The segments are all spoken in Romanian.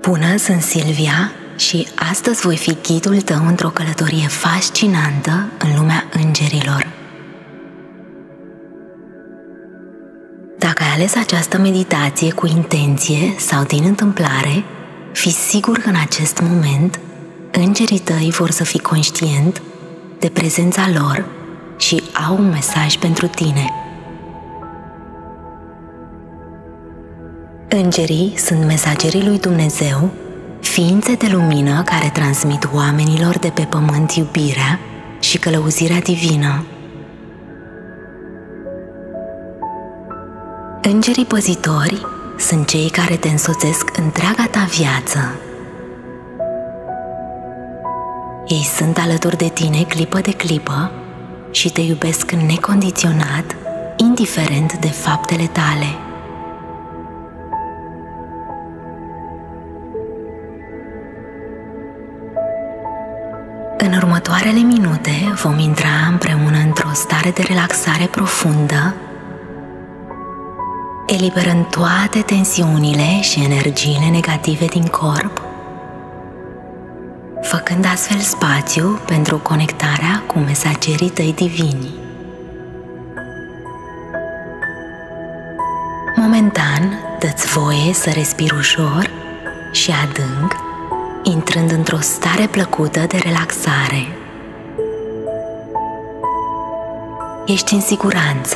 Bună, sunt Silvia și astăzi voi fi ghidul tău într-o călătorie fascinantă în lumea îngerilor. Dacă ai ales această meditație cu intenție sau din întâmplare, fii sigur că în acest moment îngerii tăi vor să fii conștient de prezența lor și au un mesaj pentru tine. Îngerii sunt mesagerii lui Dumnezeu, ființe de lumină care transmit oamenilor de pe pământ iubirea și călăuzirea divină. Îngerii păzitori sunt cei care te însoțesc întreaga ta viață. Ei sunt alături de tine clipă de clipă și te iubesc necondiționat, indiferent de faptele tale. În următoarele minute vom intra împreună într-o stare de relaxare profundă, eliberând toate tensiunile și energiile negative din corp, făcând astfel spațiu pentru conectarea cu mesagerii tăi divini. Momentan, dă-ți voie să respiri ușor și adânc, intrând într-o stare plăcută de relaxare. Ești în siguranță.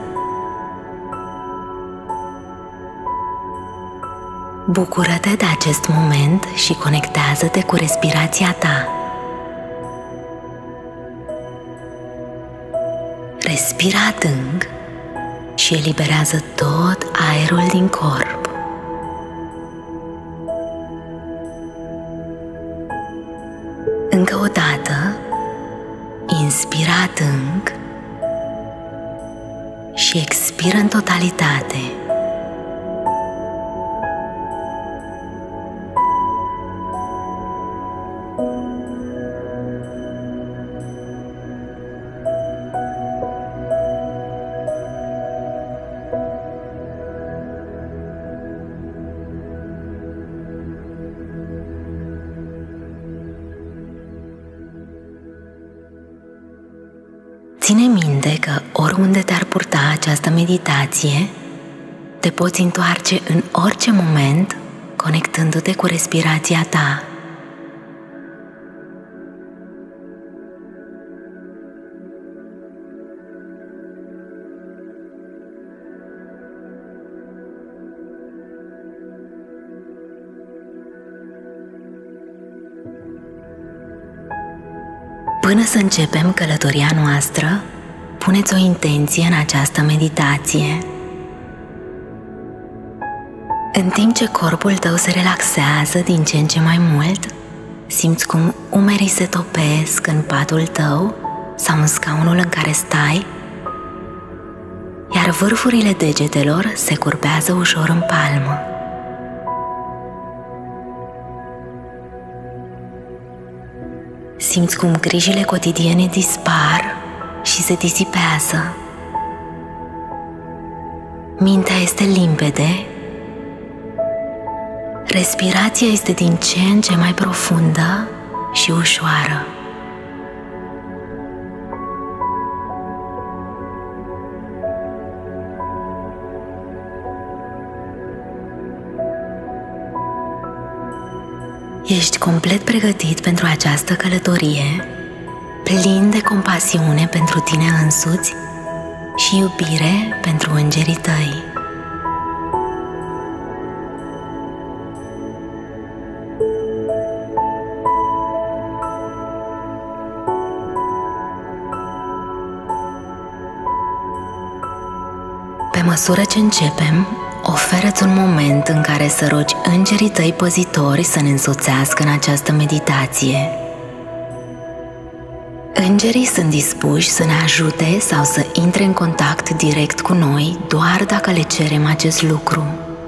Bucură-te de acest moment și conectează-te cu respirația ta. Respira adânc și eliberează tot aerul din corp. Încă o dată, inspira adânc și expiră în totalitate. Ține minte că oriunde te-ar purta această meditație, te poți întoarce în orice moment, conectându-te cu respirația ta. Până să începem călătoria noastră, puneți o intenție în această meditație. În timp ce corpul tău se relaxează din ce în ce mai mult, simți cum umerii se topesc în patul tău sau în scaunul în care stai, iar vârfurile degetelor se curbează ușor în palmă. Simți cum grijile cotidiene dispar și se disipează. Mintea este limpede, respirația este din ce în ce mai profundă și ușoară. Ești complet pregătit pentru această călătorie, plin de compasiune pentru tine însuți și iubire pentru îngerii tăi. Pe măsură ce începem, oferă-ți un moment în care să rogi îngerii tăi păzitori să ne însoțească în această meditație. Îngerii sunt dispuși să ne ajute sau să intre în contact direct cu noi doar dacă le cerem acest lucru.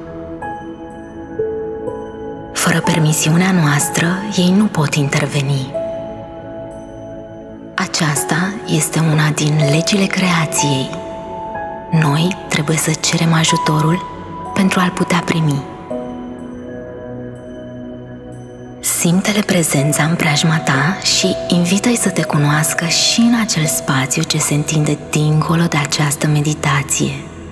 Fără permisiunea noastră, ei nu pot interveni. Aceasta este una din legile creației. Noi trebuie să cerem ajutorul pentru a-l putea primi. Simte-le prezența în preajma ta și invită-i să te cunoască și în acel spațiu ce se întinde dincolo de această meditație.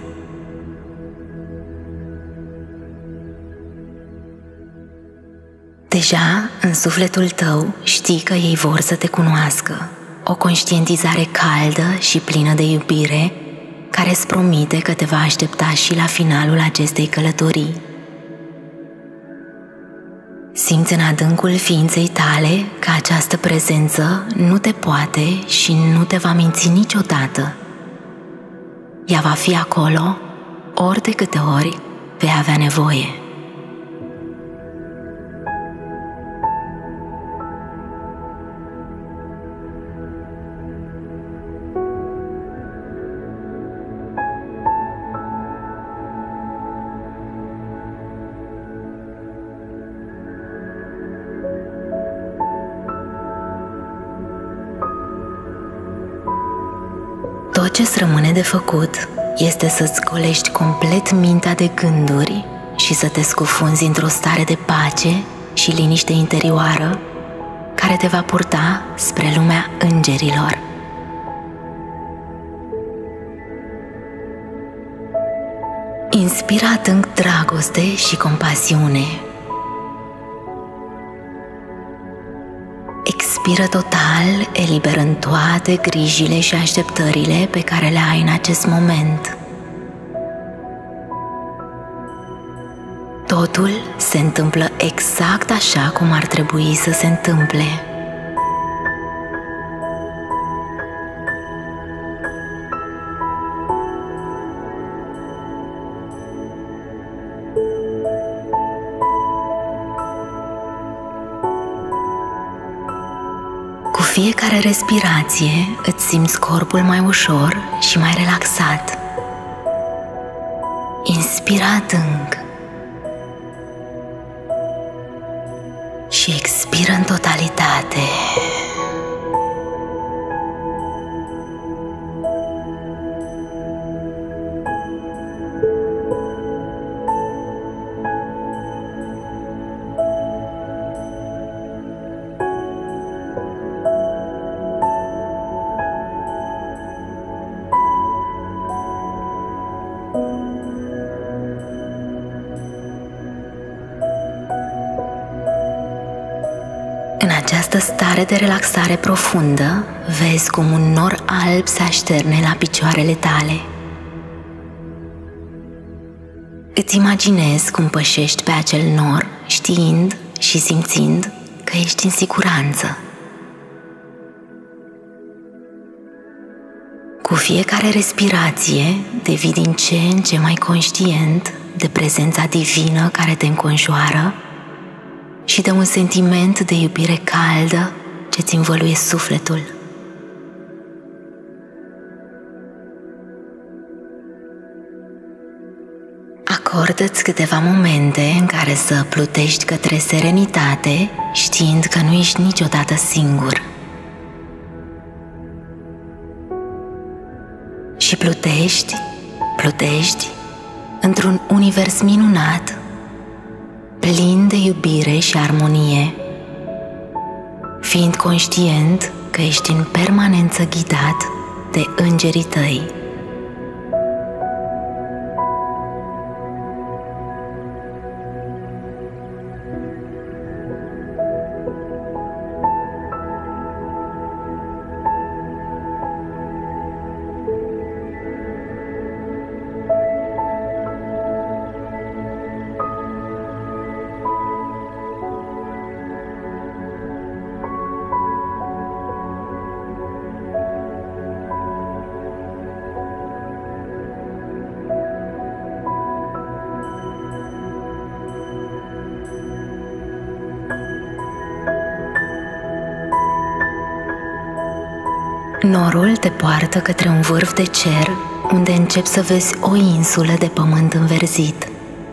Deja, în sufletul tău, știi că ei vor să te cunoască. O conștientizare caldă și plină de iubire, care îți promite că te va aștepta și la finalul acestei călătorii. Simți în adâncul ființei tale că această prezență nu te poate și nu te va minți niciodată. Ea va fi acolo ori de câte ori vei avea nevoie. Tot ce-ți rămâne de făcut este să-ți golești complet mintea de gânduri și să te scufunzi într-o stare de pace și liniște interioară care te va purta spre lumea îngerilor. Inspiră adânc dragoste și compasiune. Expiră total, eliberând toate grijile și așteptările pe care le ai în acest moment. Totul se întâmplă exact așa cum ar trebui să se întâmple. Cu fiecare respirație îți simți corpul mai ușor și mai relaxat. Inspiră adânc și expiră în totalitate. În această stare de relaxare profundă, vezi cum un nor alb se așterne la picioarele tale. Îți imaginezi cum pășești pe acel nor, știind și simțind că ești în siguranță. Cu fiecare respirație devii din ce în ce mai conștient de prezența divină care te înconjoară și de un sentiment de iubire caldă ce ți învăluie sufletul. Acordă-ți câteva momente în care să plutești către serenitate, știind că nu ești niciodată singur. Și plutești într-un univers minunat, plin de iubire și armonie, fiind conștient că ești în permanență ghidat de îngerii tăi. Norul te poartă către un vârf de cer, unde începi să vezi o insulă de pământ înverzit.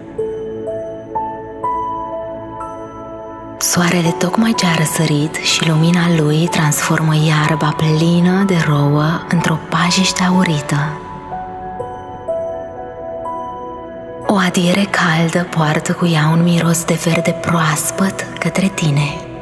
Soarele tocmai ce a răsărit și lumina lui transformă iarba plină de rouă într-o pajiște aurită. O adiere caldă poartă cu ea un miros de verde proaspăt către tine.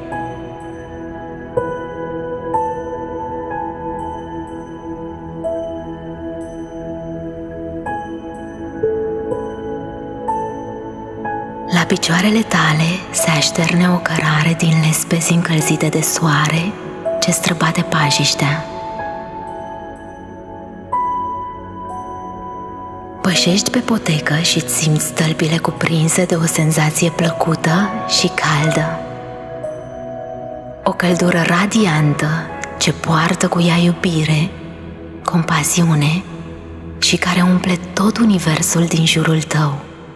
picioarele tale se așterne o cărare din lespezi încălzite de soare ce străbate pajiștea. Pășești pe potecă și-ți simți stâlpile cuprinse de o senzație plăcută și caldă. O căldură radiantă ce poartă cu ea iubire, compasiune și care umple tot universul din jurul tău.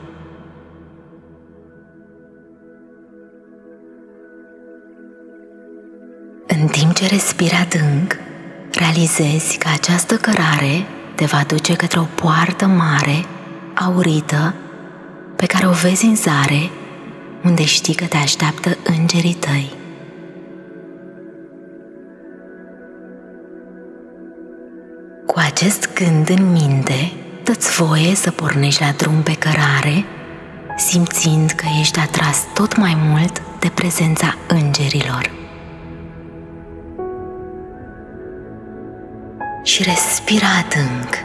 În timp ce respiri adânc, realizezi că această cărare te va duce către o poartă mare, aurită, pe care o vezi în zare, unde știi că te așteaptă îngerii tăi. Cu acest gând în minte, dă-ți voie să pornești la drum pe cărare, simțind că ești atras tot mai mult de prezența îngerilor. Și respira adânc.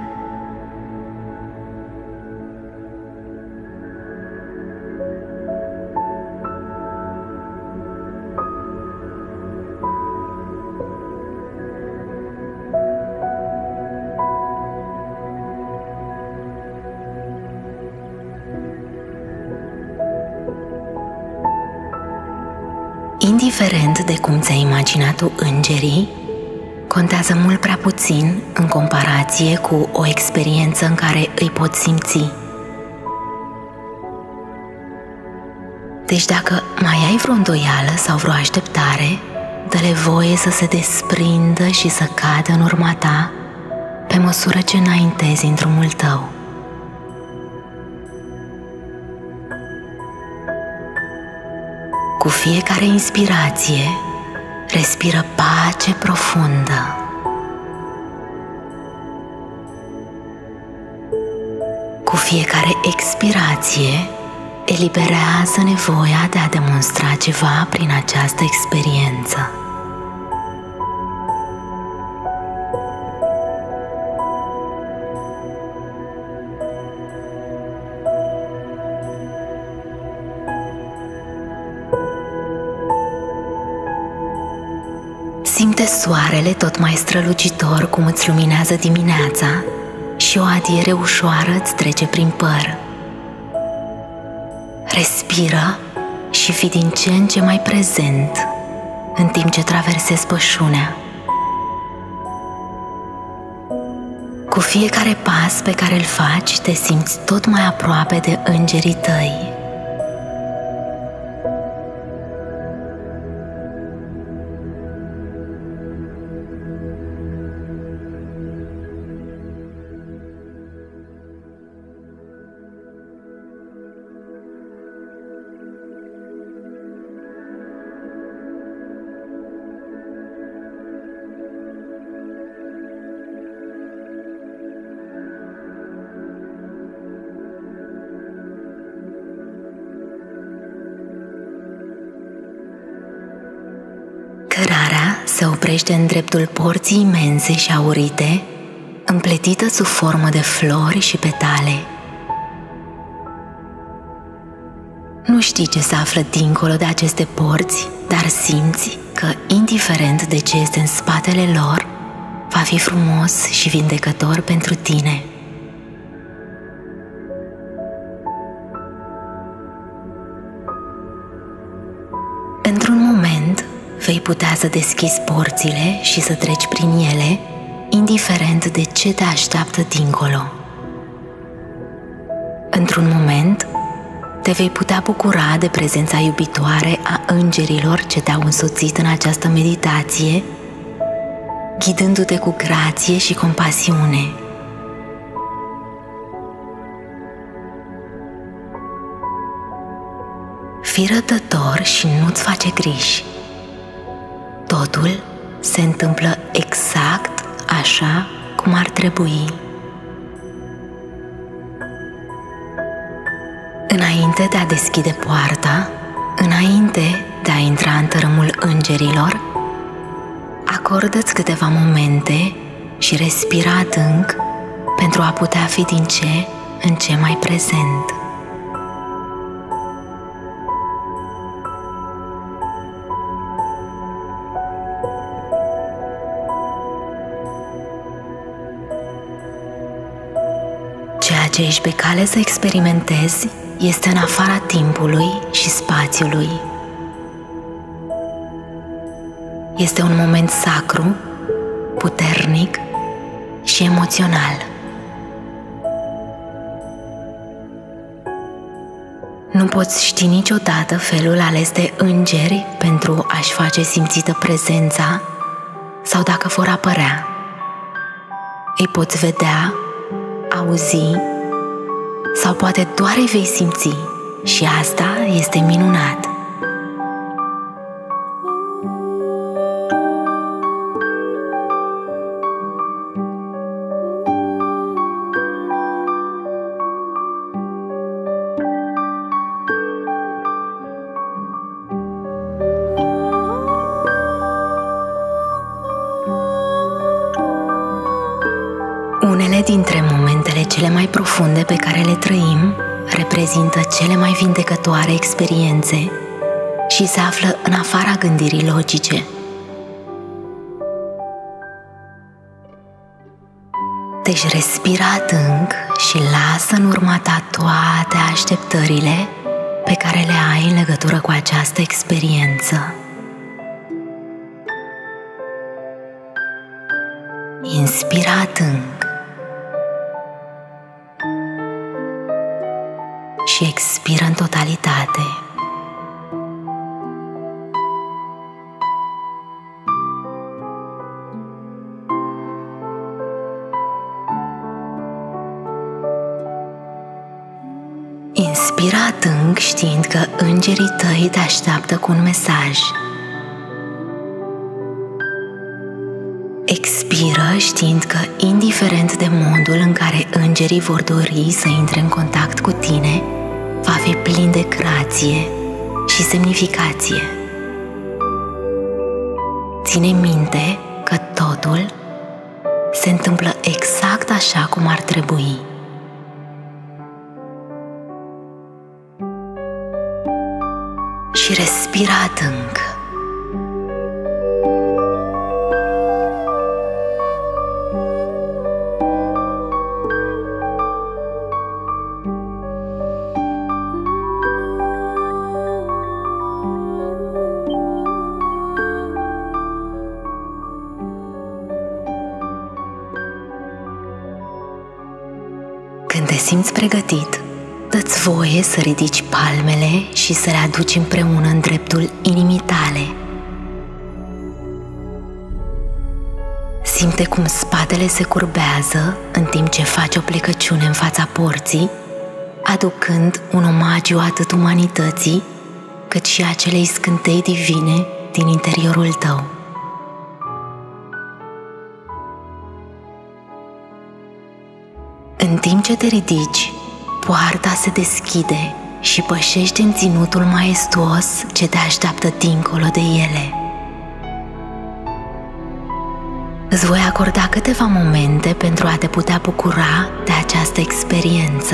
Indiferent de cum ți-ai imaginat tu îngerii, contează mult prea puțin în comparație cu o experiență în care îi poți simți. Deci dacă mai ai vreo îndoială sau vreo așteptare, dă-le voie să se desprindă și să cadă în urma ta pe măsură ce înaintezi în drumul tău. Cu fiecare inspirație, respiră pace profundă. Cu fiecare expirație, eliberează nevoia de a demonstra ceva prin această experiență. Simte soarele tot mai strălucitor cum îți luminează dimineața și o adiere ușoară îți trece prin păr. Respiră și fii din ce în ce mai prezent în timp ce traversezi pășunea. Cu fiecare pas pe care îl faci, te simți tot mai aproape de îngerii tăi. Cărarea se oprește în dreptul porții imense și aurite, împletită sub formă de flori și petale. Nu știi ce se află dincolo de aceste porți, dar simți că, indiferent de ce este în spatele lor, va fi frumos și vindecător pentru tine. Într-un moment, vei putea să deschizi porțile și să treci prin ele, indiferent de ce te așteaptă dincolo. Într-un moment, te vei putea bucura de prezența iubitoare a îngerilor ce te-au însoțit în această meditație, ghidându-te cu grație și compasiune. Fii răbdător și nu-ți face griji. Totul se întâmplă exact așa cum ar trebui. Înainte de a deschide poarta, înainte de a intra în tărâmul îngerilor, acordă-ți câteva momente și respira adânc pentru a putea fi din ce în ce mai prezent. Ceea ce ești pe cale să experimentezi este în afara timpului și spațiului. Este un moment sacru, puternic și emoțional. Nu poți ști niciodată felul ales de îngeri pentru a-și face simțită prezența sau dacă vor apărea. Îi poți vedea, auzi sau poate doar îi vei simți și asta este minunat. Unele dintre momentele cele mai profunde pe care le trăim reprezintă cele mai vindecătoare experiențe și se află în afara gândirii logice. Deci respira adânc și lasă în urma ta toate așteptările pe care le ai în legătură cu această experiență. Inspira adânc și expiră în totalitate. Inspira adânc știind că îngerii tăi te așteaptă cu un mesaj. Expiră știind că, indiferent de modul în care îngerii vor dori să intre în contact cu tine, va fi plin de grație și semnificație. Ține minte că totul se întâmplă exact așa cum ar trebui. Și respira adânc. Când te simți pregătit, dă-ți voie să ridici palmele și să le aduci împreună în dreptul inimii tale. Simte cum spatele se curbează în timp ce faci o plecăciune în fața porții, aducând un omagiu atât umanității, cât și acelei scântei divine din interiorul tău. În timp ce te ridici, poarta se deschide și pășești în ținutul maestuos ce te așteaptă dincolo de ele. Îți voi acorda câteva momente pentru a te putea bucura de această experiență.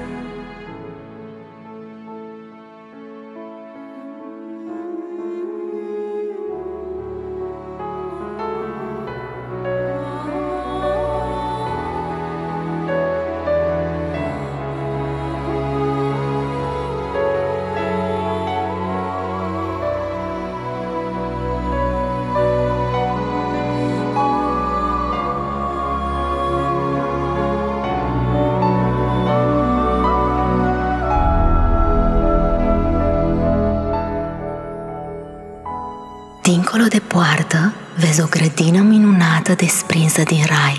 Dincolo de poartă, vezi o grădină minunată desprinsă din rai.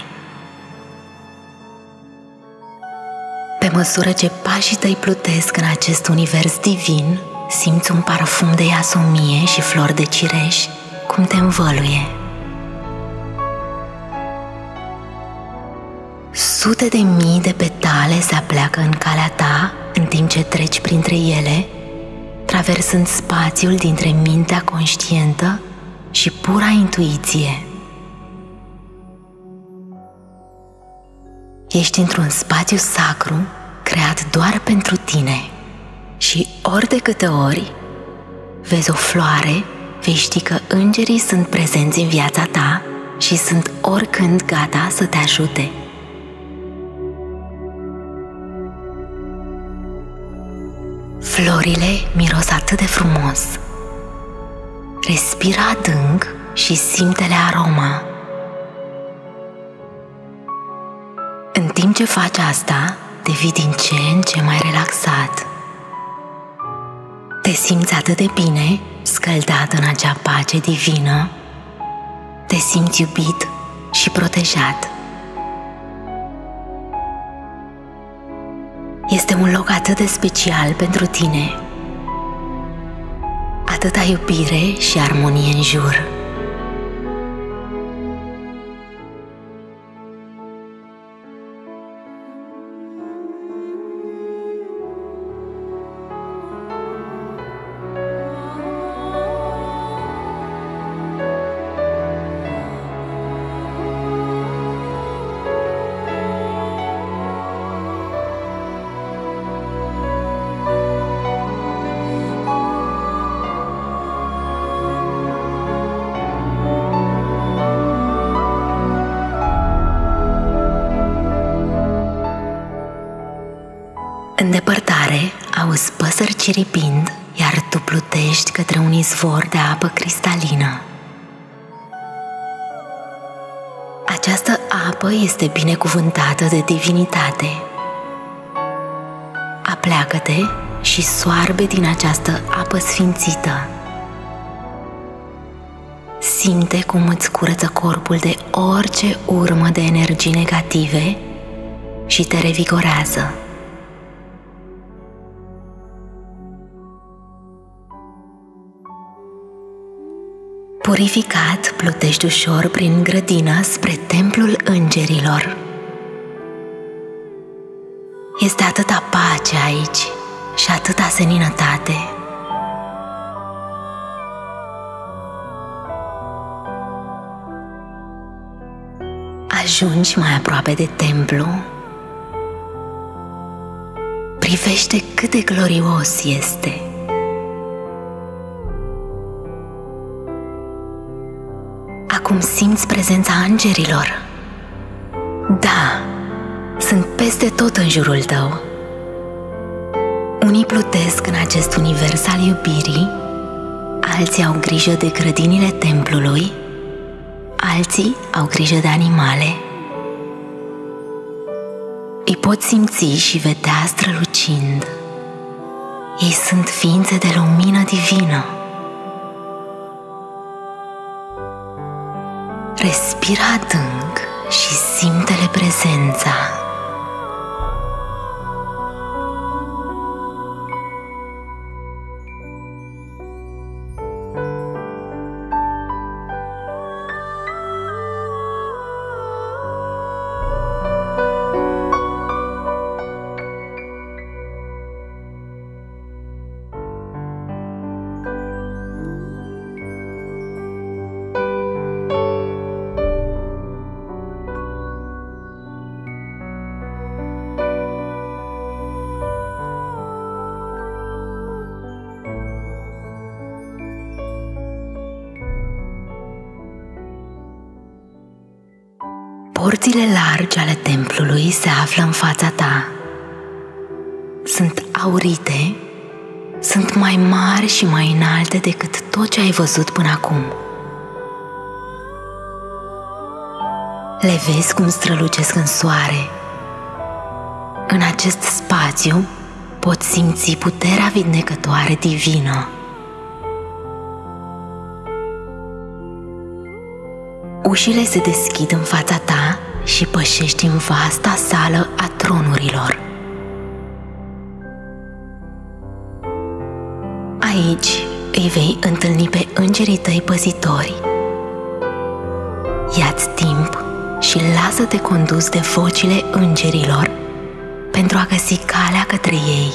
Pe măsură ce pașii tăi plutesc în acest univers divin, simți un parfum de iasomie și flori de cireș cum te învăluie. Sute de mii de petale se apleacă în calea ta în timp ce treci printre ele, traversând spațiul dintre mintea conștientă și pura intuiție. Ești într-un spațiu sacru creat doar pentru tine și ori de câte ori vezi o floare, vei ști că îngerii sunt prezenți în viața ta și sunt oricând gata să te ajute. Florile miros atât de frumos. Respira adânc și simte-le aroma. În timp ce faci asta, devii din ce în ce mai relaxat. Te simți atât de bine, scăldat în acea pace divină. Te simți iubit și protejat. Este un loc atât de special pentru tine. Atâta iubire și armonie în jur. În depărtare, auzi păsări ciripind, iar tu plutești către un izvor de apă cristalină. Această apă este binecuvântată de divinitate. Apleacă-te și soarbe din această apă sfințită. Simte cum îți curăță corpul de orice urmă de energii negative și te revigorează. Purificat, plutești ușor prin grădină spre templul îngerilor. Este atâta pace aici și atâta seninătate. Ajungi mai aproape de templu. Privește cât de glorios este. Acum simți prezența îngerilor. Da, sunt peste tot în jurul tău. Unii plutesc în acest univers al iubirii, alții au grijă de grădinile templului, alții au grijă de animale. Îi poți simți și vedea strălucind. Ei sunt ființe de lumină divină. Respira adânc și simte-le prezența. Porțile largi ale templului se află în fața ta. Sunt aurite, sunt mai mari și mai înalte decât tot ce ai văzut până acum. Le vezi cum strălucesc în soare. În acest spațiu poți simți puterea vindecătoare divină. Ușile se deschid în fața ta și pășești în vasta sală a tronurilor. Aici îi vei întâlni pe îngerii tăi păzitori. Ia-ți timp și lasă-te condus de vocile îngerilor pentru a găsi calea către ei.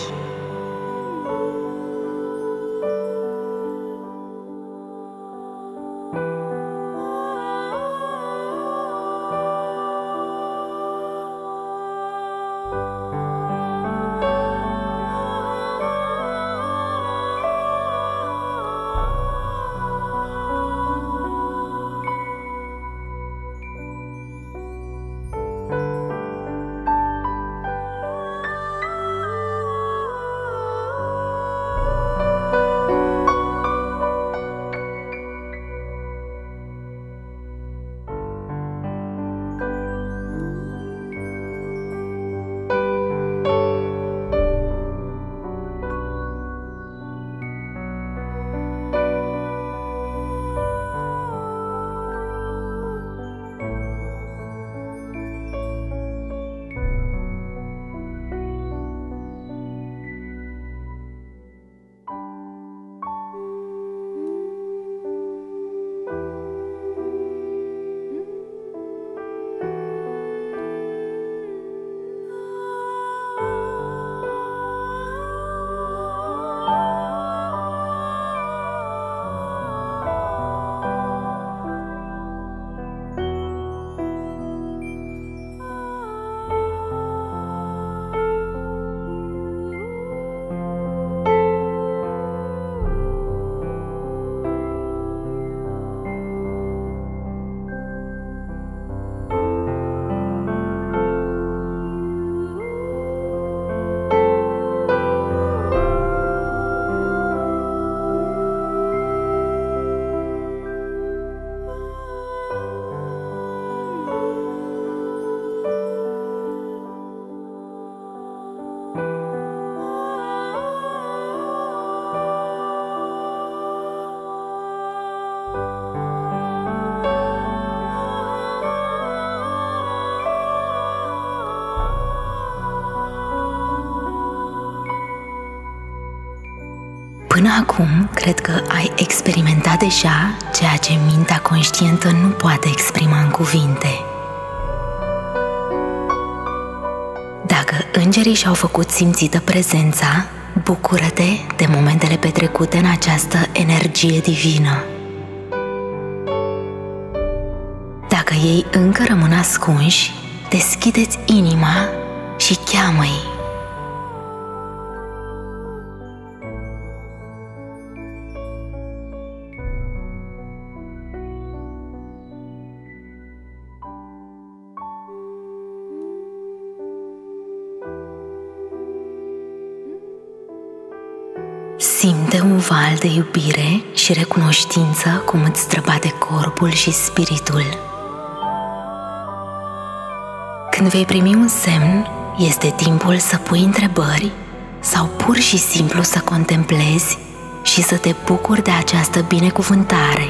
Până acum, cred că ai experimentat deja ceea ce mintea conștientă nu poate exprima în cuvinte. Dacă îngerii și-au făcut simțită prezența, bucură-te de momentele petrecute în această energie divină. Dacă ei încă rămân ascunși, deschide-ți inima și cheamă-i. Simte un val de iubire și recunoștință cum îți străbate corpul și spiritul. Când vei primi un semn, este timpul să pui întrebări sau pur și simplu să contemplezi și să te bucuri de această binecuvântare.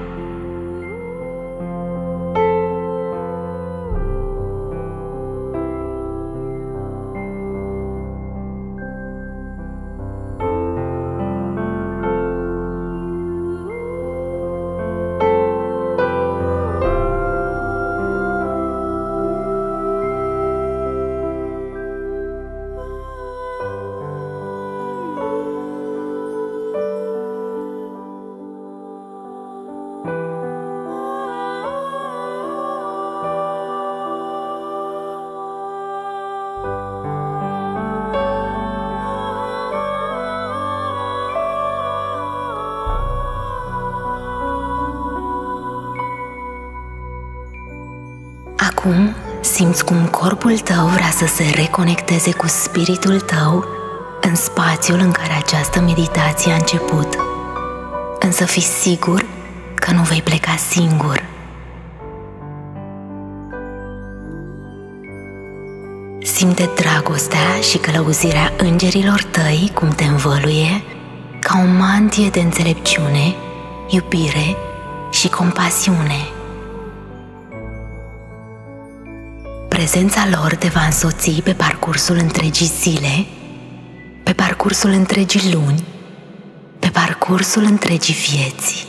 Acum simți cum corpul tău vrea să se reconecteze cu spiritul tău în spațiul în care această meditație a început. Însă fii sigur că nu vei pleca singur. Simte dragostea și călăuzirea îngerilor tăi cum te învăluie ca o mantie de înțelepciune, iubire și compasiune. Prezența lor te va însoți pe parcursul întregii zile, pe parcursul întregii luni, pe parcursul întregii vieți.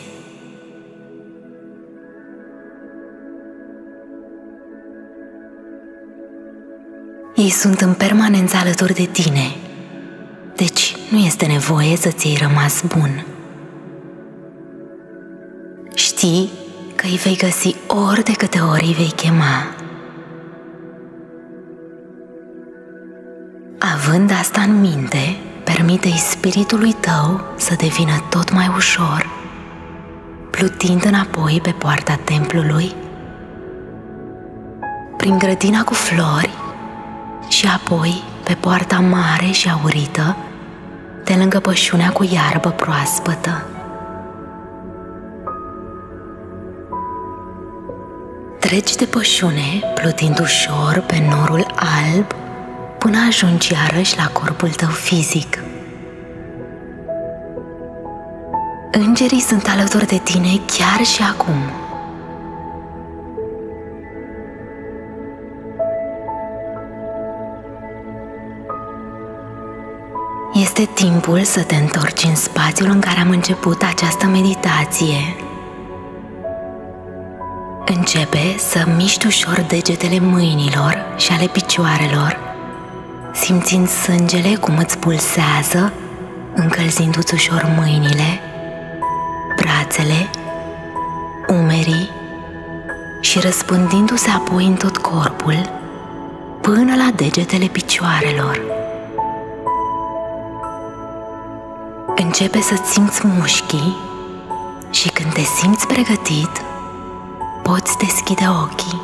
Ei sunt în permanență alături de tine, deci nu este nevoie să-ți iei rămas bun. Știi că îi vei găsi ori de câte ori îi vei chema. Având asta în minte, permite-i spiritului tău să devină tot mai ușor, plutind înapoi pe poarta templului, prin grădina cu flori și apoi pe poarta mare și aurită, de lângă pășunea cu iarbă proaspătă. Treci de pășune, plutind ușor pe norul alb, până ajungi iarăși la corpul tău fizic. Îngerii sunt alături de tine chiar și acum. Este timpul să te întorci în spațiul în care am început această meditație. Începe să miști ușor degetele mâinilor și ale picioarelor, simțind sângele cum îți pulsează, încălzindu-ți ușor mâinile, brațele, umerii și răspândindu-se apoi în tot corpul, până la degetele picioarelor. Începe să-ți simți mușchii și când te simți pregătit, poți deschide ochii.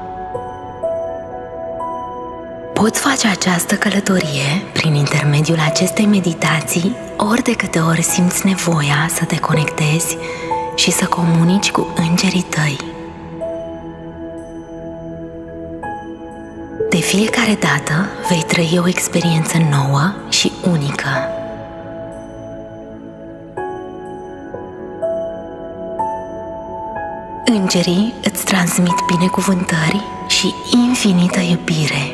Poți face această călătorie prin intermediul acestei meditații ori de câte ori simți nevoia să te conectezi și să comunici cu îngerii tăi. De fiecare dată vei trăi o experiență nouă și unică. Îngerii îți transmit binecuvântări și infinită iubire.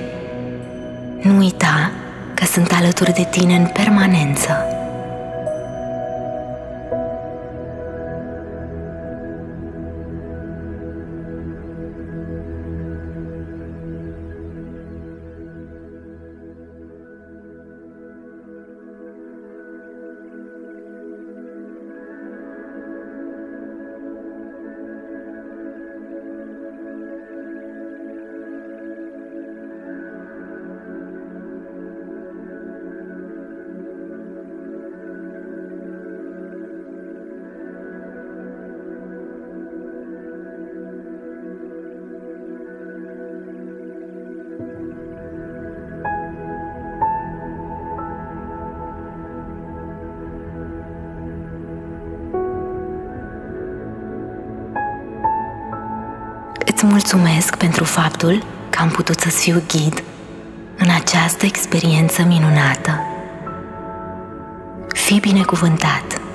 Nu uita că sunt alături de tine în permanență. Îți mulțumesc pentru faptul că am putut să-ți fiu ghid în această experiență minunată. Fii binecuvântat!